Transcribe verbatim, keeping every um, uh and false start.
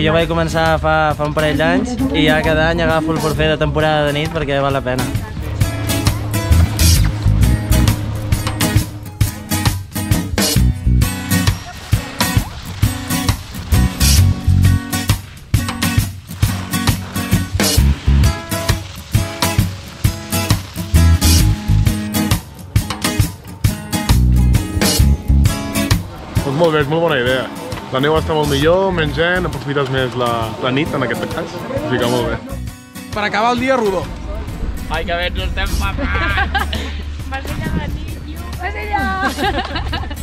jo vaig començar fa, fa un parell d'anys i ja cada any agafo el forfait de temporada de nit perquè val la pena. Doncs molt bé, és molt bona idea. La neu està molt millor, menys gent, aprofites més la, la nit en aquest cas, així que molt bé. Per acabar el dia rodó. Ai, que bé ens estem papant! Vas allà, Niño! Vas allà!